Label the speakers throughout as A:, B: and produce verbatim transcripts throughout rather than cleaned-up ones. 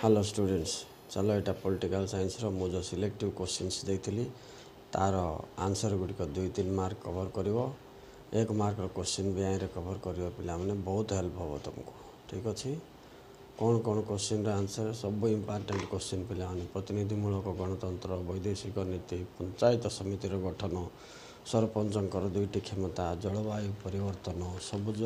A: Hello students, चलो यहाँ political science रो मु जो सिलेक्टिव क्वेश्चंस देती तार आंसर गुड़िक दुई तीन मार्क कवर करिवो। एक मार्क क्वेश्चन भी आए कवर करिवो। पिला माने बहुत हेल्प हो तुमको। ठीक अच्छे। कौन कौन क्वेश्चन आंसर सब इम्पोर्टेंट क्वेश्चन पिला माने प्रतिनिधिमूलक गणतंत्र, वैदेशिक नीति, पंचायत समितिर गठन, सरपंचर दुईटी क्षमता, जलवायु परिवर्तन, सबुज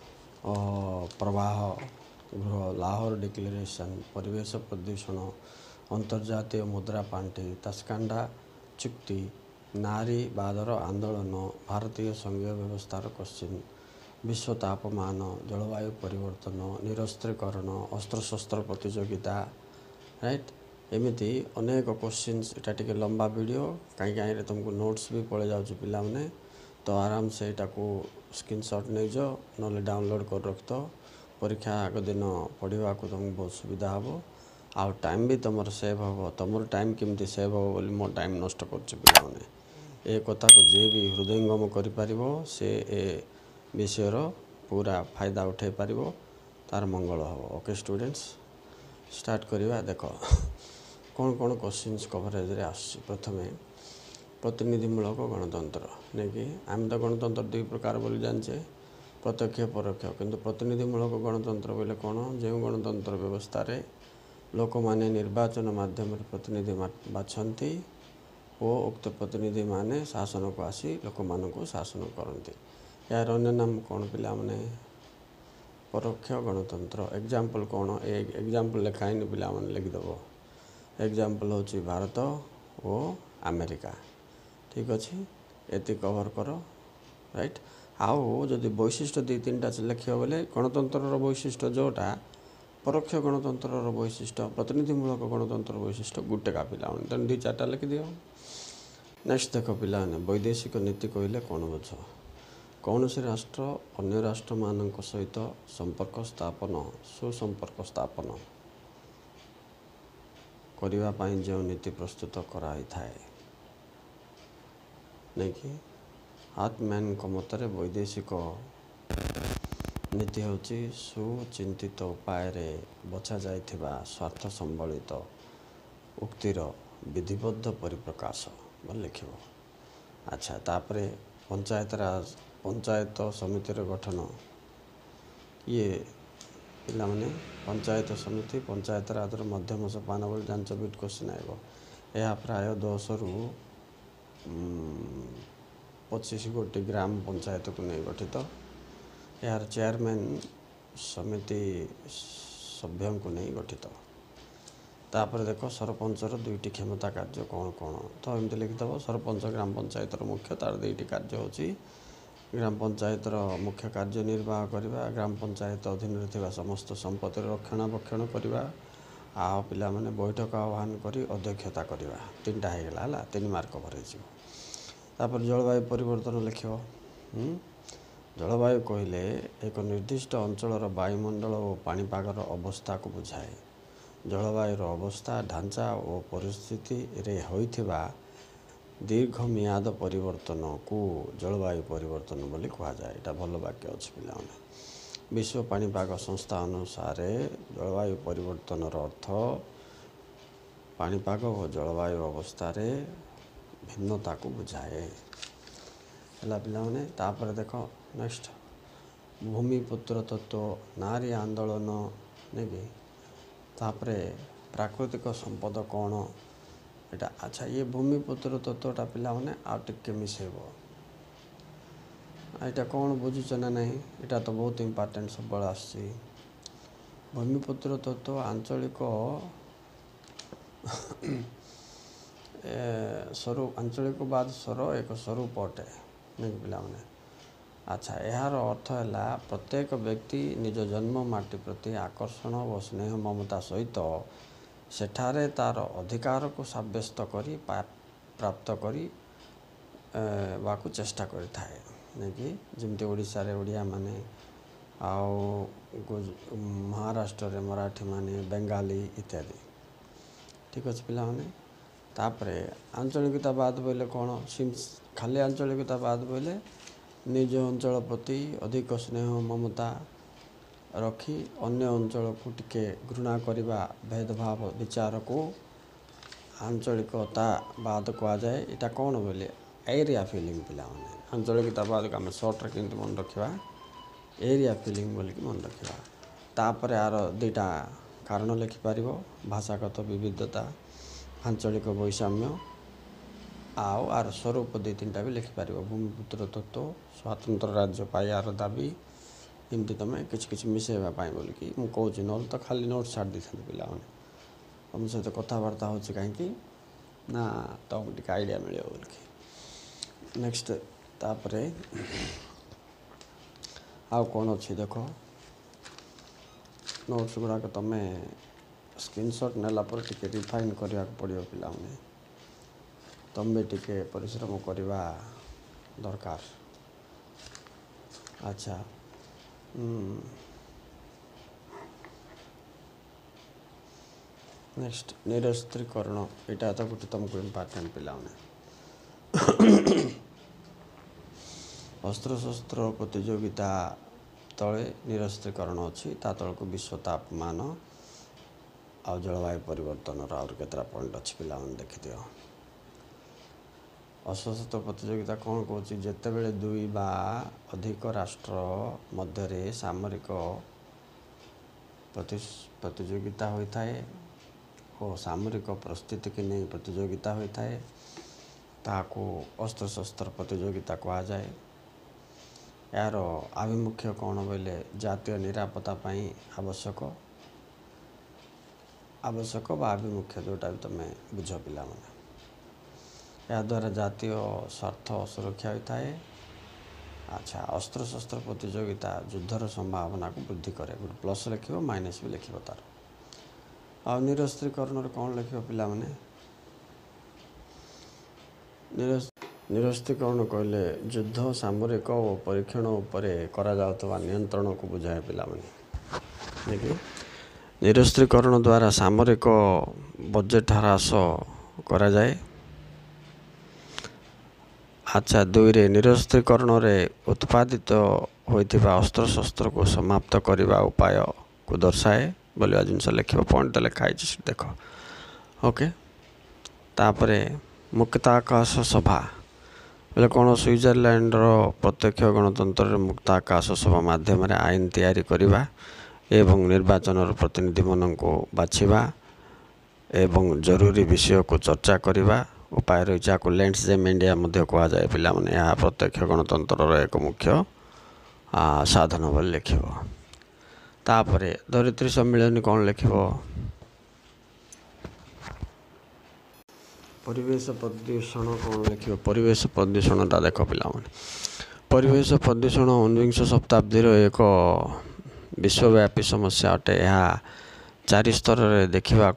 A: प्रवाह गृह, लाहौर डिक्लेरेशन, परिवेश प्रदूषण, अंतर्जातीय मुद्रा पांठि, तस्कांडा चुक्ति, नारीवादर आंदोलन, भारतीय संघीय व्यवस्थार क्वेश्चन, विश्व तापमान, जलवायु परिवर्तन, निरस्त्रीकरण, अस्त्रशस्त्र प्रतियोगिता, राइट। एमती अनेक क्वेश्चंस। इटा टिके लंबा वीडियो कहीं तुमको नोट्स भी पड़े जाऊँ पिला माने, तो आराम से इटा को स्क्रीनशॉट नहीं जाओ ना डाउनलोड कर रख दो। परीक्षा आग दिन पढ़ा को तुमको बहुत सुविधा हम। आउ टाइम भी तुम सेव हम। तुम टाइम केमती सेव हम बोली मो टाइम नष्ट कर ए कथा को जे भी हृदयंगम कर से ए विषयर पूरा फायदा उठे पार तार मंगल हम। ओके स्टूडेंट्स, स्टार्ट करवा। देख कौन कौन क्वेश्चंस कवरेज रे आसछि। प्रथमे प्रतिनिधिमूलक गणतंत्र नहीं कि आम तो गणतंत्र दुई प्रकार बोली जाने, प्रत्यक्ष परोक्ष। किंतु प्रतिनिधिमूलक गणतंत्र बोले कौन, जो गणतंत्र व्यवस्था रे लोक माने निर्वाचन माध्यम प्रतिनिधि बाछंती और उक्त प्रतिनिधि माने शासन को आसी लोक मान को शासन करती। यार अन्य नाम कौन पिला माने परोक्ष गणतंत्र। एग्जाम्पल कौन, एक एग्जाम्पल लिखाइन पिला माने लिखिदेव। एग्जाम्पल होची भारत और अमेरिका। ठीक अच्छे, ये कवर कर, राइट। आउ जदि वैशिष्ट्य दी तीन टा लिख बोले गणतंत्र वैशिष्ट्य जोटा, परोक्ष गणतंत्र वैशिष्ट्य, प्रतिनिधिमूलक गणतंत्र वैशिष्ट्य गोटे का पिला तेना दुई चार्टा लिखि दियो। नेक्स्ट देख पिला वैदेशिक नीति कहले कौन बुझ। कौन से राष्ट्र अन्य राष्ट्र मान सहित संपर्क स्थापन, सुसंपर्क स्थापन करने जो नीति प्रस्तुत कराई थाए नहीं कि हार्टमैन मतर वैदेशिक नीति हूँ सुचिंतित उपाय बछा जाइथिबा स्वार्थ संबलित उक्तिर विधिबद्ध परिप्रकाश लिख। अच्छा, तापरे पंचायत राज, पंचायत समितिर गठन। ये पिला माने पंचायत समिति, पंचायत राज मध्यम सोपान बोली जांच बिट क्वेश्चन आएगा। यह प्राय दस रु पच्चीस गोटी ग्राम पंचायत को नहीं गठित। यार चेयरमैन समिति सभ्यों को नहीं गठित। तापर देख सरपंचर दुईटी क्षमता कार्य कौन कौन, तो एमती लिखिदेव। सरपंच ग्राम पंचायतर मुख्य, तार दुईटी कार्य होची। ग्राम पंचायतर मुख्य कार्य निर्वाह करवा, ग्राम पंचायत अधीन थिबा समस्त संपत्तिर रक्षणाबक्षण करवा, आ पिला माने बैठक आह्वान करी अध्यक्षता करवा। तीन टा हो गला, तीन मार्क कवर हो। तापर जलवायु परिवर्तन लिख। जलवायु कहले एक निर्दिष्ट अंचलर वायुमंडल और पाणीपागर अवस्था को बुझाए। जलवायुर अवस्था, ढांचा और परिस्थिति रे होइथिबा दीर्घ मियाद परिवर्तन को जलवायु परिवर्तन बोली कहा जाए। एटा भल वाक्य अच्छे पिला। विश्व पाणीपाग संस्था अनुसार जलवायु परिवर्तन अर्थ पाणीपाग और जलवायु अवस्था रे भिन्नता को बुझाए है पिला माने। तापर देख नेक्स्ट भूमिपुत्र तत्व, नारी आंदोलन नहीं कि। तापर प्राकृतिक संपद कौन एटा। अच्छा, ये भूमिपुत्र तत्वटा पिला माने आ टिके मिसेब। एटा कौन बुझुच ना नहीं, एटा तो बहुत इम्पोर्टेंट सब आसी। भूमिपुत्र तत्व आंचलिक स्वरूप, आंचलिकवाद स्वर एक स्वरूप अटे नहीं पिला माने। अच्छा, यार अर्थ है प्रत्येक व्यक्ति निज जन्म माटी प्रति आकर्षण और स्नेह ममता सहित सेठारे तार अधिकार को साब्यस्त करी प्राप्त करी बाकू चेष्टा करी थाए नहीं कि। जमती ओडिशा रे ओडिया माने, आओ महाराष्ट्र रे मराठी माने, बेंगाली इत्यादि। ठीक अच्छे पिला माने। तापरे आंचलिकतावाद बोले कौन, खाली आंचलिकतावाद बोले निज अंचल प्रति अधिक स्नेह ममता रखी अन्य अंचल को टिके घृणा करवा भेदभाव विचार को आंचलिकता बाद कहुए यहाँ कौन बोले एरिया फिलिंग पिला आंचलिकता बाद आम सर्ट्रे केमती मन रखा एरिया फिलिंग बोलिक मन रखा तापर यार दुईटा कारण लिखिपर भाषागत विविधता आंचलिक वैषम्य आउ आर स्वरूप दुई तीन भी लिखिपर भूमिपुत्र तत्व स्वतंत्र राज्य पाई यार दाबी एमती तुम किसी किसी मिसेवाई बोलिकी मुझे कौच ना तो खाली नोट छाड़ दी था पिला तुम सहित कथबार्ता हो कहीं ना तुमको टे आइडिया मिले बोलिकी नेक्स्ट तापरे आउ कौन अच्छी देख नोट्स गुड़ाक तुम स्क्रीनशॉट नेला पर टिके रिफाइन करने पड़ो पिला तुम भी टिके परिश्रम करवा दरकार। अच्छा नेक्स्ट निरस्त्रीकरण यहाँ तो गोटे तुमको इम्पोर्टेंट पिला अस्त्र शस्त्र प्रतियोगिता तले निरस्त्रीकरण अच्छी ता तल को विश्व तापमान आ जलवायु परिवर्तन आउर केतरा पॉइंट अच्छी पिला देखी दियो। अस्त्र प्रतियोगिता कौन कौच जिते बड़े दुई बा अधिक राष्ट्र मध्य सामरिक प्रतियोगिता होता है और सामरिक प्रस्तुति की नहीं प्रतियोगिता होता है ताको अस्त्र शस्त्र प्रतियोगिता कहा जाए। यार आभिमुख्य कौन बोले जातीय निरापत्ता पाई आवश्यक आवश्यक बा आभिमुख्य जोटा भी तुम बुझ पिला माने या द्वारा जातीय स्वार्थ सुरक्षा होता है। अच्छा अस्त्र शस्त्र प्रतियोगिता युद्धर संभावना को वृद्धि करे गोटे प्लस लिख माइनस भी लिख तार आ निरस्त्रीकरण कौन लिख पिला माने निरस्त्रीकरण कहले युद्ध सामरिक और परीक्षण उपरे करा जाउतबा नियंत्रण को बुझाए पिला माने देखि निरस्त्रीकरण द्वारा सामरिक बजेट ह्रास करा जाए। अच्छा दुई रे निरस्त्रीकरण उत्पादित होइथिबा अस्त्र शस्त्र को समाप्त करने उपाय को दर्शाए बोलिया जिनस लिख पॉइंट तो लिखाई देख ओके। तापरे मुक्ताकाश सभा बोले कौन स्विट्जरलैंड प्रत्यक्ष गणतंत्र मुक्ताकाश सभा माध्यम आईन तैयारी करवा एवं निर्वाचन प्रतिनिधि मन को बाछिबा एवं जरूरी विषय को चर्चा करवा उपाय रही को लेंस जेम इंडिया कह जाए पिला माने यह प्रत्यक्ष गणतंत्र एक मुख्य साधन बोली लिख। तापरे धरित्री सम्मेलन कौन लिख परिवेश प्रदूषण कौन लिख परिवेश प्रदूषण टा देख पिला माने परिवेश प्रदूषण उन्विंश शताब्दी एक विश्वव्यापी समस्या अटे। यह चारि स्तर देखा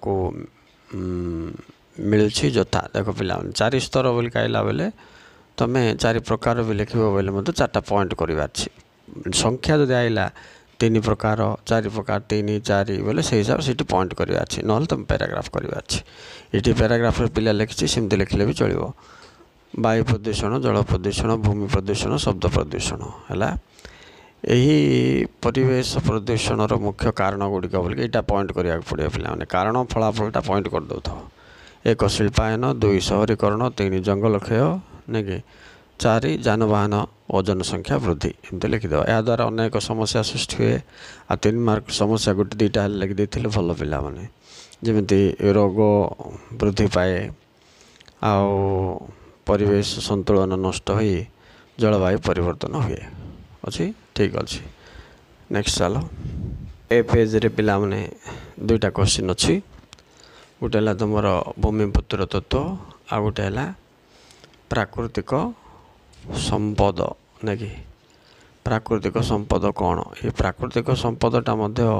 A: मिलूँ जथा देख पिला चार स्तर बोल कहला बेले तुम्हें चार प्रकार भी लिख बोले मतलब चार्टा पॉइंट करार संख्या जब आईला तीन प्रकार चार प्रकार तीन चार बोले से हिसाब से पॉइंट करार ना तुम पैराग्राफ करार ये पैराग्राफ पिला लिखी सेमती लिखले भी चलो वायु प्रदूषण जल प्रदूषण भूमि प्रदूषण शब्द प्रदूषण है यही परिवेश प्रदूषण मुख्य कारण गुड़िक बोलिक यहाँ पॉइंट करा पड़े पे कारण फलाफलटा पॉइंट कर दो एक शिल्पायन दुई शहरीकरण तीन जंगल क्षय नहीं कि चार जानवाहन और जनसंख्या वृद्धि एमती लिखिद या द्वारा अनेक समस्या सृष्टि हुए आ तीन मार्क समस्या गोटे दुईटा लिखिदे भल पिला माने जमी रोग वृद्धि पाए आउ परिवेश संतुलन नष्ट हो जलवायु परिवर्तन हुए अच्छी ठीक अच्छे। नेक्स्ट चलो ए पेज रे पिला माने दुईटा क्वेश्चन अच्छी गोटे है तुम भूमिपुत्र तत्व आ गोटे है प्राकृतिक संपद ना कि प्राकृतिक संपद कौन ये प्राकृतिक संपदटा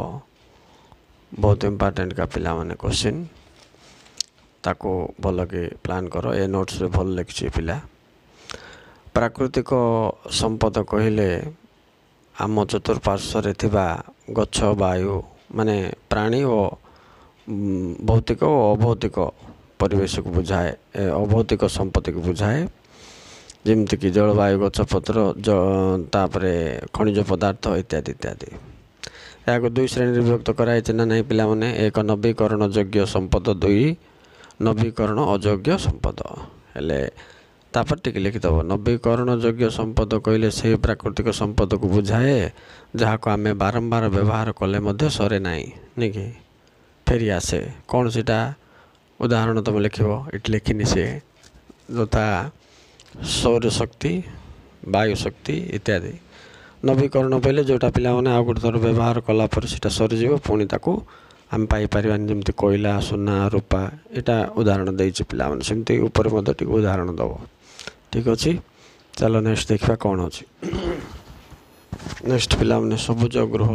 A: बहुत इम्पोर्टेंट का पिला माने क्वेश्चन ताको भल के प्लान कर ए नोट्स रे भल लिखी पिला प्राकृतिक संपद कहले आम चतुर्पार्श्व थिबा गछ वायु माने प्राणी और भौतिक और अभौतिक परिवेश को बुझाए अभौतिक संपत्ति को बुझाए जमीक जलवायु गछपत्र तापर खनिज पदार्थ इत्यादि इत्यादि यहाँ दुई श्रेणी विभक्त कराई ना नहीं पिलाने एक नवीकरण योग्य संपद दुई नवीकरण अयोग्य संपद हेले तापर टिके लिखिदेव नवीकरण योग्य संपद कहले से प्राकृतिक संपद को बुझाए जहाँ को आम बारंबार व्यवहार कले सरे नाई नहीं कि फेरी आसे कौन सीटा उदाहरण तुम लिख इट लिखिनी से जोता सौर शक्ति वायु शक्ति इत्यादि नवीकरण पहले जोटा पिला माने आ गोटे थर व्यवहार कला पर सीटा सरीज पुणी ताकू आम पाइपर जमी कोयला सुना रूपा यहाँ उदाहरण देती पिला सेमती ऊपर उदाहरण दब ठीक अच्छे। चलो नेक्स्ट देखा कौन अच्छी नेक्स्ट पिला माने सबुज गृह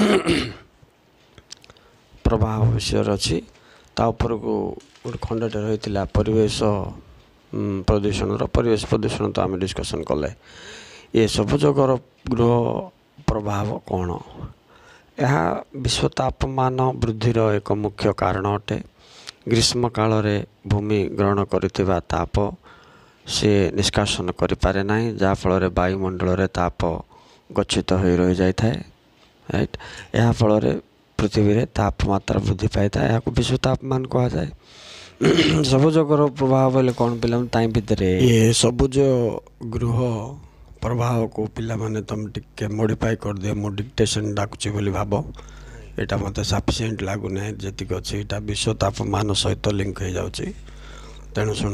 A: प्रभाव विषय अच्छी तापर को गोटे खंडटे रही परिवेश प्रदूषण परिवेश प्रदूषण तो आम डिस्कसन कले ये सबुज गृह प्रभाव कौन यह विश्व तापमान वृद्धिर एक मुख्य कारण अटे। ग्रीष्म काल रे भूमि ग्रहण करिथिबा ताप से निष्कासन करि पारे नाही जहाँ फल वायुमंडल रे ताप गच्छित हो रही जाए राइट यह फल पृथ्वी रे तापमात्रा वृद्धि पाई था या विश्व तापमान कह जाए। सबुज गृह प्रभाव बोले कौन पिला ताई भितर ये सबुज गृह प्रभाव को पिला माने तुम टिके मॉडिफाई कर दिए मो डिक्टेशन डाकुची बोली भाव यहाँ मत सफिसीयंट लगुना जी अच्छे यहाँ विश्व तापमान सहित लिंक हो जाऊँगी तेणु शुण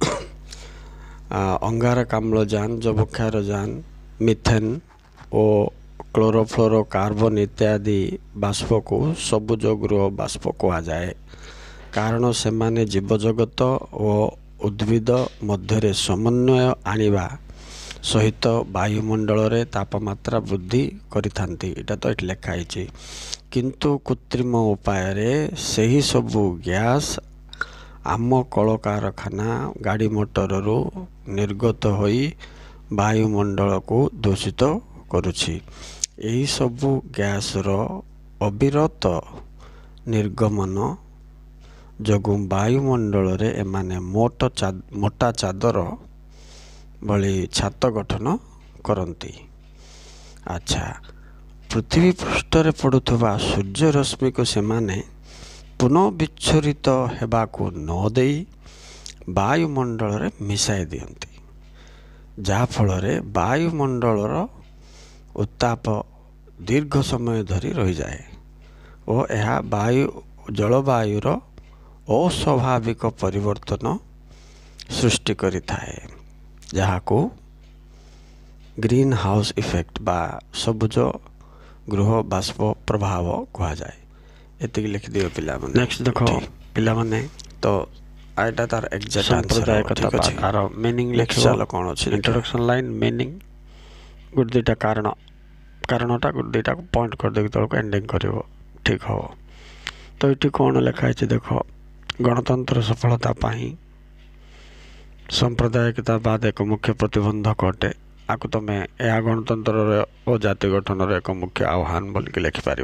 A: अंगारकाम्लजान जबक्षारजान मिथेन और क्लोरोफ्लोरो कार्बन इत्यादि बाष्प को सबुज गृह बाष्प कह जाए कारण से माने जीवजगत और उद्भिद मध्य समन्वय आनिबा सहित वायुमंडल रे तापमात्रा वृद्धि करिथांती इटा तो ये लिखाई किंतु कृत्रिम उपाय रे सही सबू गैस आम कल कारखाना गाड़ी मोटर रू निर्गत होई वायुमंडल को दूषित करुछि एही सबू गैस रो अविरत निर्गमन जगु वायुमंडल रे एमाने मोट चा मोटा चादर भली छात गठन करती। अच्छा पृथ्वी पृष्ठ रे पड़ुथबा सूर्य रश्मि को से माने पुनः विच्छोरित हेबा को न देई वायुमंडल रे मिसाई दियंती जहाँ फल रे वायुमंडल रो उत्ताप दीर्घ समय धरी रही जाए और यह वायु जलवायुर अस्वाभाविक परिवर्तन सृष्टि करि थाए जहाँ को ग्रीन हाउस इफेक्ट बा सबुज गृह बाष्प प्रभाव कह जाए एति लिख दियो पिला माने। नेक्स्ट देखो पिला माने तो आइटा तार एग्जैक्ट आंसर ठीक अछि आरो मीनिंग लिख चलो कोन अछि इंट्रोडक्शन लाइन मीनिंग गुड दुटा कारण कारणटा गुड दुटा को पॉइंट कर दे तळको एंडिंग करिवो ठीक हो। तो इटी कौन लिखाई देखो गणतंत्र सफलता पाई सांप्रदायिकतावाद एक मुख्य प्रतिबंधक अटे आपको तुम यह गणतंत्र और जाति गठन एक मुख्य आह्वान बोल के लिखिपार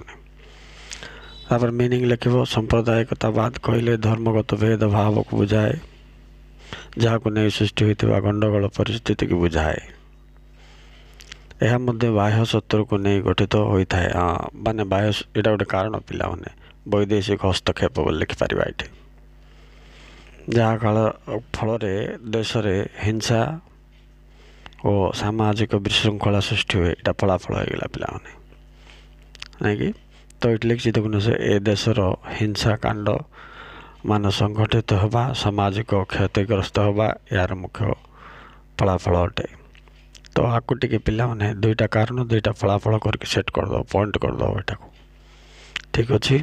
A: पाने मीनिंग लिख सांप्रदायिकतावाद कहले धर्मगत भेदभाव को बुझाए जहाँ को नहीं सृष्टि होता गंडगोल परिस्थिति की बुझाए यह मध्य बाह्य शत्रु को नहीं गठित होता है हाँ माने बाह्य यहाँ गोटे कारण पिला माने वैदेशिक हस्तक्षेप बोल लिखिपार ये जहाँ काल फल देश में हिंसा और सामाजिक विशृंखला सृष्टि हुए यहाँ फलाफल होगा पिला नहीं कि तो ये लिखी देखुन से ए देशर हिंसा कांड मान संगठित होगा सामाजिक क्षतिग्रस्त होगा यार मुख्य फलाफल अटे। तो आपको टी पिला माने दुईटा कारण दुईटा फलाफल करके सेट करदे पॉइंट करदे यहाँ को ठीक अच्छे।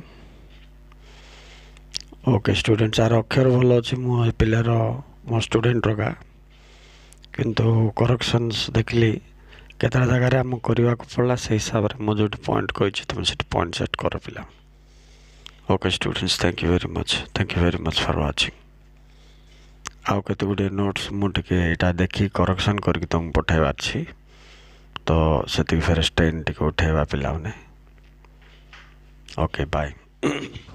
A: ओके स्टूडेंट यार अक्षर भल अच्छी मो पिलार मो स्टूडेंट रगा किंतु करेक्शंस देखली केतटा जगह आम करने को पड़ा से हिसाब से मुझे जो पॉइंट कही तुम से पॉइंट सेट कर पिला। Okay students thank you very much thank you very much for watching. आउ केते गुडे नोट्स मुझे यहाँ देखी करेक्शन करके तुम पठाइबार छी तो से फेर स्टेन टी उठेवा पिला। Okay bye.